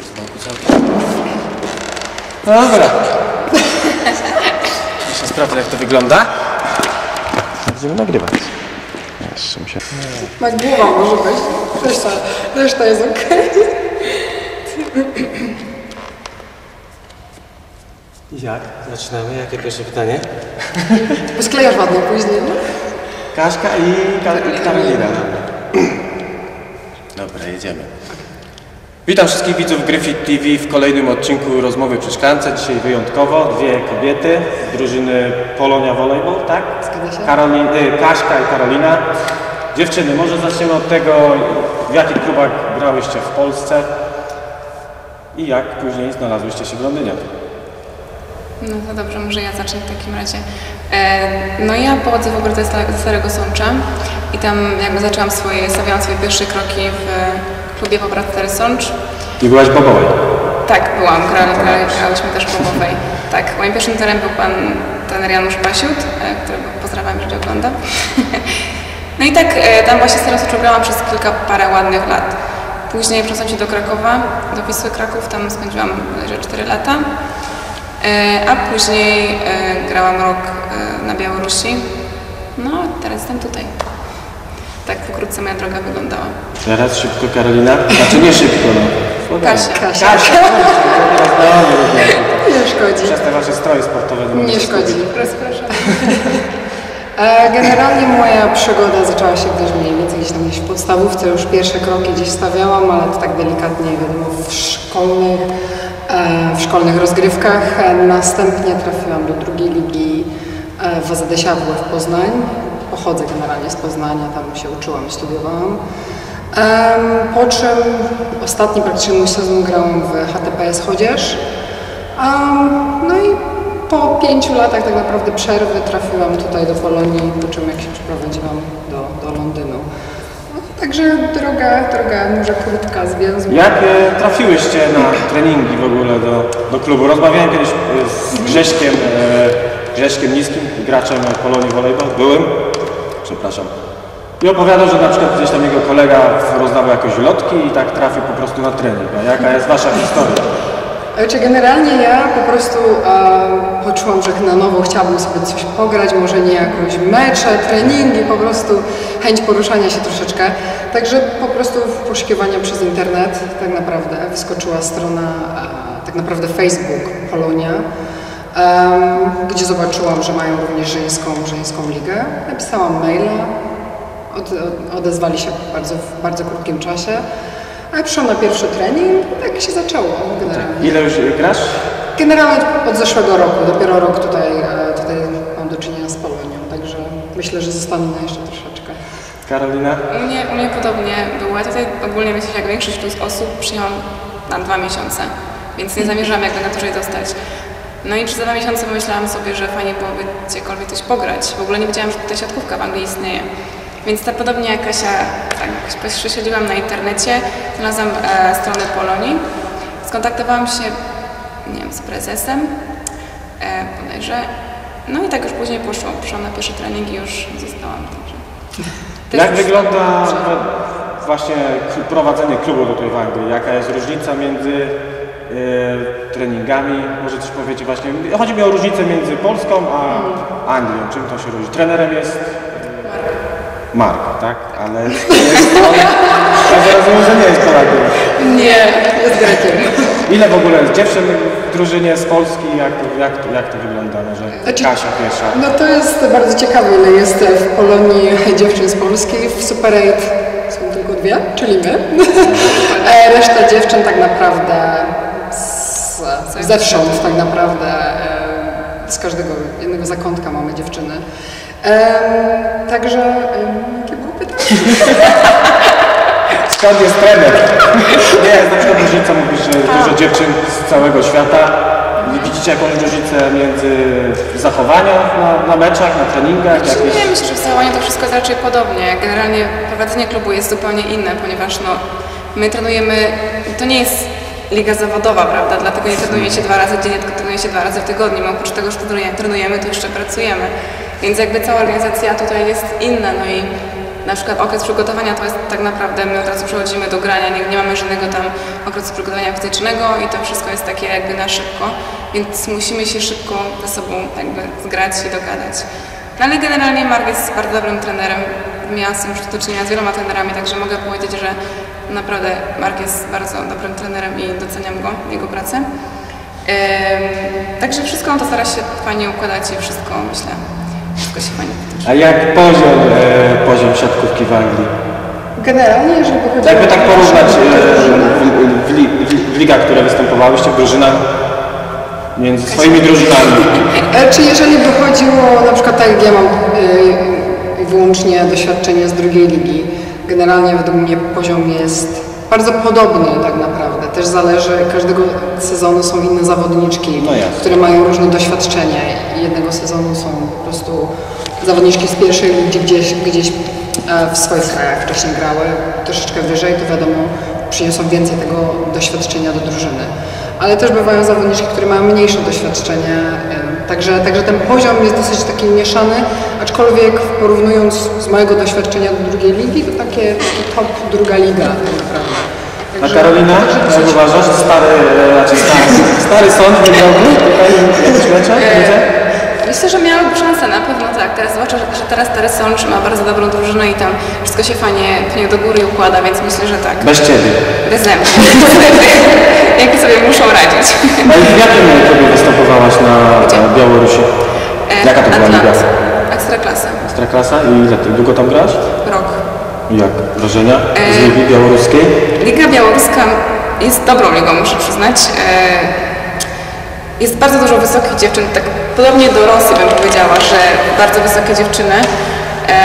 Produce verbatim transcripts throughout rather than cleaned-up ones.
No dobra. Jeszcze sprawdzę, jak to wygląda. Będziemy nagrywać. Jeszcze muszę... Tak głowa może być. Reszta, reszta jest okej. Jak? Zaczynamy. Jakie pierwsze pytanie? Bo sklejasz ładnie później, no? Kaśka i Karolina. Dobra, jedziemy. Witam wszystkich widzów Gryfit T V w kolejnym odcinku Rozmowy przy szklance. Dzisiaj wyjątkowo dwie kobiety z drużyny Polonia Volleyball, tak? Zgadza się. Karolin, y, Kaśka i Karolina. Dziewczyny, może zaczniemy od tego, w jakich klubach grałyście w Polsce i jak później znalazłyście się w Londynie. No to dobrze, może ja zacznę w takim razie. E, no ja pochodzę w ogóle ze Starego Sącza i tam jakby zaczęłam swoje, stawiałam swoje pierwsze kroki w klubie Poprad Stary Sącz. I byłaś bobowej? Tak, byłam, grali, grali, grałyśmy też bobowej. Tak, moim pierwszym trenerem był pan trener Janusz Basiut, e, którego pozdrawiam, jeżeli ogląda. No i tak e, tam właśnie Stary Sącz grałam przez kilka, parę ładnych lat. Później przeniosłam się do Krakowa, do Wisły Kraków, tam spędziłam cztery lata. A później grałam rok na Białorusi. No, teraz jestem tutaj. Tak pokrótce moja droga wyglądała. Teraz szybko Karolina? Znaczy nie szybko, no. Kasia. Kasia. Kasia. Nie szkodzi. Przez te wasze stroje sportowe. Nie szkodzi. Rozpraszam. Generalnie moja przygoda zaczęła się też mniej więcej gdzieś tam gdzieś w podstawówce. Już pierwsze kroki gdzieś stawiałam, ale to tak delikatnie, wiadomo, w szkolnych, w szkolnych rozgrywkach. Następnie trafiłam do drugiej ligi w A Z D Siadło w Poznań. Pochodzę generalnie z Poznania, tam się uczyłam i studiowałam. Po czym ostatni praktycznie mój sezon grałam w H T P S Chodzież. No i po pięciu latach tak naprawdę przerwy trafiłam tutaj do Polonii, po czym jak się przeprowadziłam do, do Londynu. No, także droga, droga może krótka, zwięzła. Jak e, trafiłyście na treningi w ogóle do, do klubu? Rozmawiałem kiedyś z Grześkiem, e, Grześkiem Niskim, graczem Polonii Volleyball, byłym, przepraszam. I opowiadał, że na przykład gdzieś tam jego kolega rozdawał jakieś lotki i tak trafił po prostu na trening. A jaka jest wasza historia? Czy generalnie ja po prostu e, poczułam, że na nowo chciałabym sobie coś pograć, może nie jakieś mecze, treningi, po prostu chęć poruszania się troszeczkę. Także po prostu w poszukiwaniu przez internet tak naprawdę wyskoczyła strona, e, tak naprawdę Facebook Polonia, e, gdzie zobaczyłam, że mają również żeńską, żeńską ligę. Napisałam maila, od, od, odezwali się bardzo, w bardzo krótkim czasie. A przyszłam na pierwszy trening i tak się zaczęło generalnie. Ile już grasz? Generalnie od zeszłego roku, dopiero rok tutaj, tutaj mam do czynienia z Polonią, także myślę, że zostanę na jeszcze troszeczkę. Karolina? U mnie, u mnie podobnie było. Ja tutaj ogólnie myślę, że jak większość osób przyjechałam na dwa miesiące, więc nie zamierzałam jakby na dłużej zostać. No i przez dwa miesiące pomyślałam sobie, że fajnie byłoby gdziekolwiek coś pograć. W ogóle nie wiedziałam, że tutaj siatkówka w Anglii istnieje. Więc tak podobnie jak Kasia, tak przesiedziłam na internecie, znalazłam e, stronę Polonii, skontaktowałam się, nie wiem, z prezesem, e, bodajże, no i tak już później poszło, poszłam na pierwszy trening i już zostałam. Także jak wygląda właśnie prowadzenie klubu tutaj w Anglii? Jaka jest różnica między e, treningami? Może coś powiedzieć właśnie, chodzi mi o różnicę między Polską a Anglią, czym to się różni? Trenerem jest Mark, tak? Ale jest on... Ja rozumiem, że nie jest Polakiem. Nie, jest Grekiem. Ile w ogóle jest dziewczyn w drużynie z Polski? Jak to, jak to, jak to wygląda? Może Znaczy, Kasia pierwsza. No to jest bardzo ciekawe, ile jest w Polonii dziewczyn z Polski. W Super osiem są tylko dwie, czyli my. Reszta dziewczyn tak naprawdę z, zewsząd tak naprawdę z każdego jednego zakątka mamy dziewczyny. Um, także, um, jakie było pytanie? Skąd jest trener? Nie, jest na przykład różnica, mówisz, że dużo dziewczyn z całego świata. Widzicie jakąś różnicę między zachowaniem na, na meczach, na treningach? Znaczy, jakieś... nie, myślę, że w zachowaniu to wszystko jest raczej podobnie. Generalnie prowadzenie klubu jest zupełnie inne, ponieważ no, my trenujemy, to nie jest liga zawodowa, prawda? Dlatego nie trenuje się dwa razy dziennie, tylko trenuje się dwa razy w tygodniu. Oprócz tego, że trenujemy, to jeszcze pracujemy. Więc jakby cała organizacja tutaj jest inna, no i Na przykład okres przygotowania to jest tak naprawdę, my od razu przechodzimy do grania, nie, nie mamy żadnego tam okresu przygotowania fizycznego i to wszystko jest takie jakby na szybko, więc musimy się szybko ze sobą jakby zgrać i dogadać. No ale generalnie Mark jest bardzo dobrym trenerem, miałam z tym już do czynienia z wieloma trenerami, także mogę powiedzieć, że naprawdę Mark jest bardzo dobrym trenerem i doceniam go, jego pracę. Ehm, także wszystko on to stara się fajnie układać i wszystko, myślę, wszystko się fajnie potoczy. A jak poziom, e, poziom siatkówki w Anglii? Generalnie, jeżeli chodzi Jakby o tak porównać e, drużynę, w, w, w, w ligach, które występowałyście, w drużynach, między swoimi drużynami? E, Czy jeżeli by chodziło, na przykład tak jak ja mam y, wyłącznie doświadczenie z drugiej ligi, generalnie według mnie poziom jest bardzo podobny tak naprawdę. Też zależy, każdego sezonu są inne zawodniczki, No jasne. które mają różne doświadczenie. Jednego sezonu są po prostu zawodniczki z pierwszej ligi gdzieś, gdzieś e, w swoich krajach wcześniej grały, troszeczkę wyżej, to wiadomo, przyniosą więcej tego doświadczenia do drużyny. Ale też bywają zawodniczki, które mają mniejsze doświadczenie, e, także, także ten poziom jest dosyć taki mieszany, aczkolwiek porównując z mojego doświadczenia do drugiej ligi, to takie, taki top druga liga tak naprawdę. A Także- Karolina, także jak dosyć- uważasz? Stary, e, znaczy stary, stary sąd wygrałby tutaj jakieś mecze? Widzę? Myślę, że miałaby szansę, na pewno tak. Teraz zwłaszcza, że, że teraz Teres Sącz ma bardzo dobrą drużynę i tam wszystko się fajnie, fajnie do góry układa, więc myślę, że tak. Bez ciebie. Bez mnie. Jak sobie muszą radzić. No i w jakim klubie występowałaś na Gdzie? e, Białorusi? Jaka to była liga? Atlas. Ekstraklasa. Ekstraklasa? I ile ty długo tam grasz? Rok. Jak wrażenia z E, ligi białoruskiej? Liga Białoruska jest dobrą ligą, muszę przyznać. E, Jest bardzo dużo wysokich dziewczyn, tak podobnie do Rosji bym powiedziała, że bardzo wysokie dziewczyny. E,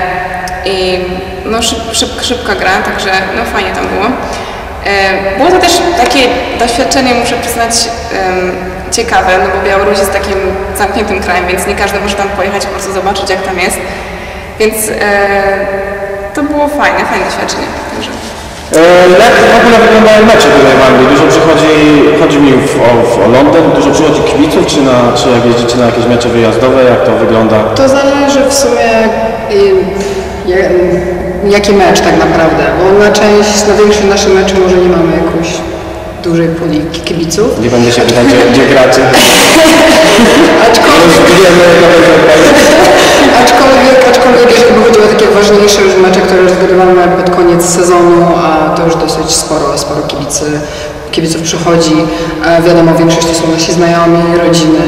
I no szyb, szyb, szybka gra, także no fajnie tam było. E, było to też takie doświadczenie, muszę przyznać, em, ciekawe, no bo Białoruś jest takim zamkniętym krajem, więc nie każdy może tam pojechać po prostu zobaczyć, jak tam jest. Więc e, to było fajne, fajne doświadczenie. Także. E, jak w ogóle wyglądają mecze tutaj w Anglii? Dużo przychodzi, chodzi mi w, o, w, o Londyn, dużo przychodzi kibiców, czy, na, czy jak jeździcie na jakieś mecze wyjazdowe, jak to wygląda? To zależy w sumie y, ja- jaki mecz tak naprawdę, bo na część, na większość naszych meczy może nie mamy jakoś dużej puli kibiców. Nie będę się pytać, gdzie, gdzie gracie. Aczkolwiek, Wiemy, aczkolwiek, aczkolwiek jeżeli by chodziło o takie ważniejsze już mecze, które rozgrywamy pod koniec sezonu, a to już dosyć sporo, sporo kibicy, kibiców przychodzi. E, wiadomo, w większości są nasi znajomi, rodziny,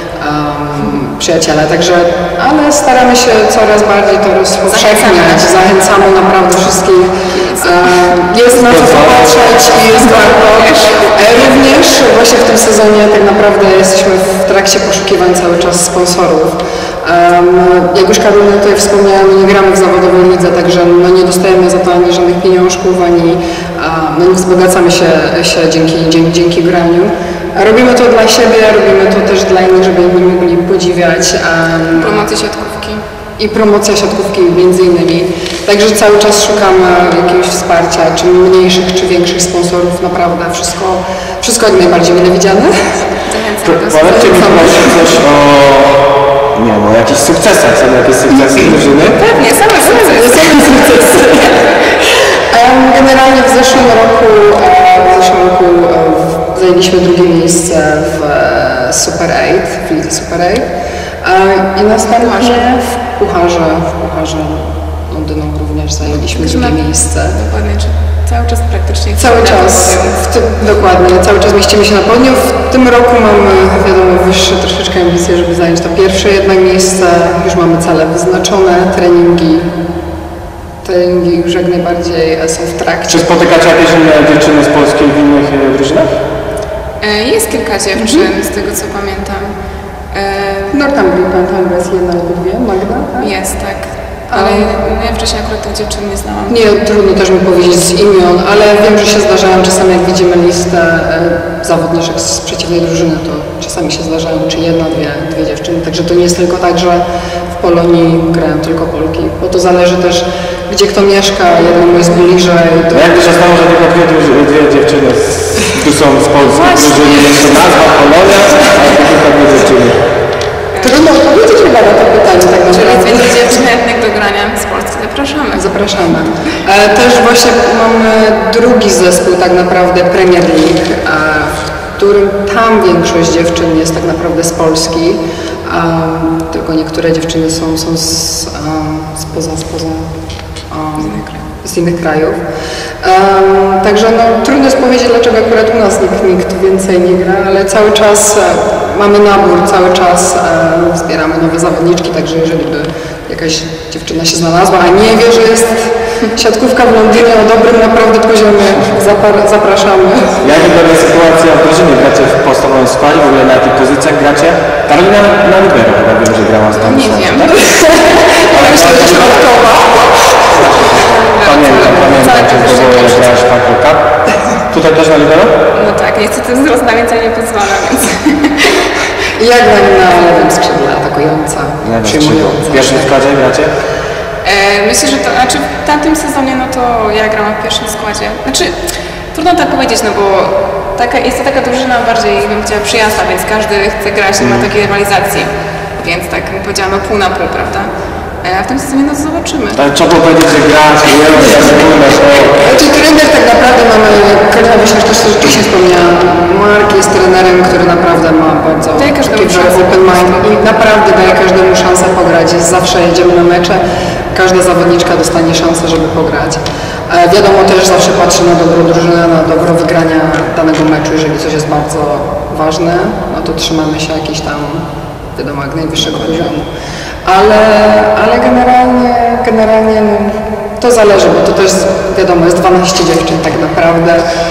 um, przyjaciele, także, ale staramy się coraz bardziej to rozpowszechniać. Zachęcamy naprawdę wszystkich. E, jest na co popatrzeć i jest warto. E, również właśnie w tym sezonie tak naprawdę jesteśmy w trakcie poszukiwań cały czas sponsorów. Um, jak już Karolina tutaj wspomniała, my nie gramy w zawodowej lidze, także no nie dostajemy za to ani żadnych pieniążków, ani a, no nie wzbogacamy się, się dzięki, dzięki, dzięki graniu. A robimy to dla siebie, robimy to też dla innych, żeby inni mogli podziwiać. Um, Promocji siatkówki. I promocja siatkówki między innymi. Także cały czas szukamy jakiegoś wsparcia, czy mniejszych, czy większych sponsorów. Naprawdę wszystko, wszystko jak najbardziej mile widziane. Zachęcam do Powiedzcie mi proszę coś o, nie wiem, o jakichś sukcesach, są jakieś sukcesy drużyny? Pewnie, same sukcesy. Em, Generalnie w zeszłym roku, e, w zeszłym roku e, zajęliśmy drugie miejsce w e, Super osiem, w lidze Super osiem. E, I następnie w Pucharze, w Pucharze Londynu również zajęliśmy drugie miejsce. Dokładnie, czy cały czas praktycznie. Cały na czas, podium. w tym, dokładnie, cały czas mieścimy się na podium. W tym roku mamy, wiadomo, wyższe troszeczkę ambicje, żeby zająć to pierwsze jednak miejsce. Już mamy cele wyznaczone, treningi. Treningi już jak najbardziej są w trakcie. Czy spotykacie jakieś inne dziewczyny z Polski w innych e, drużynach? E, Jest kilka dziewczyn, z tego co pamiętam. E, Northumbria, pamiętam, chyba jest jedna albo dwie, Magda, tak? Jest, tak. Ale ja wcześniej akurat tych dziewczyn nie znałam. Nie, trudno też mi powiedzieć z imion, ale wiem, że się zdarzają czasami, jak widzimy listę e, zawodniczek z przeciwnej drużyny, to czasami się zdarzają czy jedna, dwie, dwie dziewczyny. Także to nie jest tylko tak, że w Polonii grają tylko Polki, bo to zależy też, gdzie kto mieszka, jednemu jest bliżej. To... No jak to się stało, że tylko dwie, dwie, dwie dziewczyny z, tu są z Polski drużyny, jest to nazwa Polonia, a tylko dwie dziewczyny. Trudno odpowiedzieć chyba na to pytanie tak Czyli naprawdę. więcej dziewczyn chętnych do grania z Polski zapraszam. zapraszamy. Zapraszamy. E, też właśnie mamy drugi zespół tak naprawdę Premier League, e, w którym tam większość dziewczyn jest tak naprawdę z Polski, e, tylko niektóre dziewczyny są, są z, e, spoza, spoza e, z innych krajów. Um, także no, trudno jest powiedzieć, dlaczego akurat u nas nikt, nikt więcej nie gra, ale cały czas e, mamy nabór, cały czas e, zbieramy nowe zawodniczki, także jeżeli by jakaś dziewczyna się znalazła, a nie wie, że jest siatkówka w Londynie o dobrym naprawdę poziomie, zapar- zapraszamy. Jak wygląda sytuacja w drużynie? Gracie w podstawowym składzie, w ogóle na jakich pozycjach gracie? Karolina na libero chyba wiem, że grała z tam. Nie wiem. Ale myślę, że środkowa. Pamiętam, pamiętam, że to było, jak grałaś w Faktor Cup. Tutaj też na libero? No tak, niestety wzrost na więcej nie pozwala, więc... Jak na, na lewym skrzydle atakująca, przyjmująca. W pierwszym składzie gracie? E, myślę, że to, znaczy w tamtym sezonie, no to ja grałam w pierwszym składzie. Znaczy, trudno tak powiedzieć, no bo taka, jest to taka drużyna bardziej, bym chciała, przyjazna, więc każdy chce grać, nie ma takiej rywalizacji. Więc tak bym powiedziała, no pół na pół, prawda? A w tym sezonie no to zobaczymy. Tak, trzeba było powiedzieć, że grać, nie wiem, jak wygląda to. Znaczy trener tak naprawdę mamy, Karolina właśnie też wcześniej wspomniałam, Mark jest trenerem, który naprawdę ma bardzo daje każdemu taki szansę. open mind i naprawdę daje każdemu szansę pograć. Jest zawsze jedziemy na mecze, każda zawodniczka dostanie szansę, żeby pograć. E, wiadomo też zawsze patrzy na dobro drużyny, na dobro wygrania danego meczu, jeżeli coś jest bardzo ważne, no to trzymamy się jakiś tam, wiadomo, jak najwyższego poziomu. Ale, ale generalnie, generalnie no, to zależy, bo to też wiadomo, jest dwanaście dziewczyn tak naprawdę.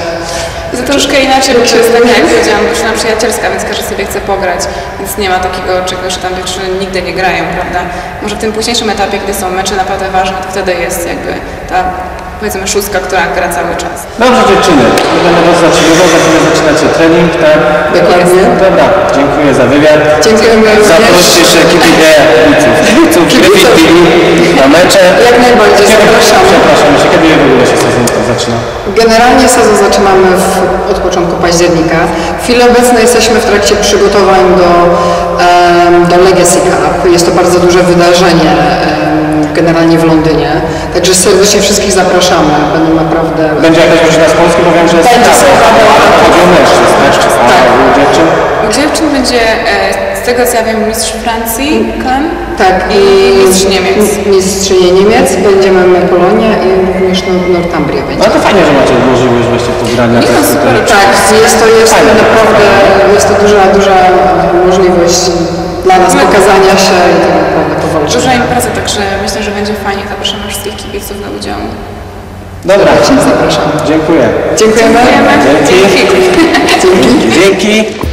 To troszkę inaczej, bo to jest tak, jak powiedziałam, drużyna przyjacielska, więc każdy sobie chce pograć, więc nie ma takiego czegoś, że tam dziewczyny nigdy nie grają, prawda? Może w tym późniejszym etapie, gdy są mecze naprawdę ważne, to wtedy jest jakby ta, powiedzmy, szóstka, która gra cały czas. Dobrze dziewczyny, będę was zaczynać, za chwilę zaczynacie trening, tak? Dokładnie. Dobra, dziękuję za wywiad. Dziękujemy również. Zaproście jeszcze ekipę kibiców, kibiców Griffith T V na mecze. Jak najbardziej zapraszamy. Przepraszam, jeszcze kiedy w ogóle się sezon zaczyna? Generalnie sezon zaczynamy w, od początku października. W chwili obecnej jesteśmy w trakcie przygotowań do, um, do Legacy Cup. Jest to bardzo duże wydarzenie um, generalnie w Londynie. Także serdecznie wszystkich zapraszamy. Będą naprawdę... Będzie jakaś drużyna z Polski, bo wiem, że jest Będzie tak, Sylwia. chodzi o mężczyzn, mężczyzn, a Tak. u dziewczyn? U dziewczyn będzie, e, z tego co ja wiem, mistrz Francji, Kan, Tak, i mistrz Niemiec. Mistrzynie Niemiec, będziemy my Polonia i również Nor- Northumbria będzie. No to fajnie, że macie możliwość właśnie pogrania. Nie, no też super. tutaj. Tak, jest to, jest to Fajnie. naprawdę, jest to duża, duża możliwość dla nas pokazania się i tak naprawdę Duża powalczenia. impreza, także myślę, że będzie fajnie. Zapraszamy wszystkich kibiców do udziału. Dobra, Zapraszamy. dziękuję. Dziękujemy. Dziękujemy. Dzięki. Dzięki. Dzięki. Dzięki.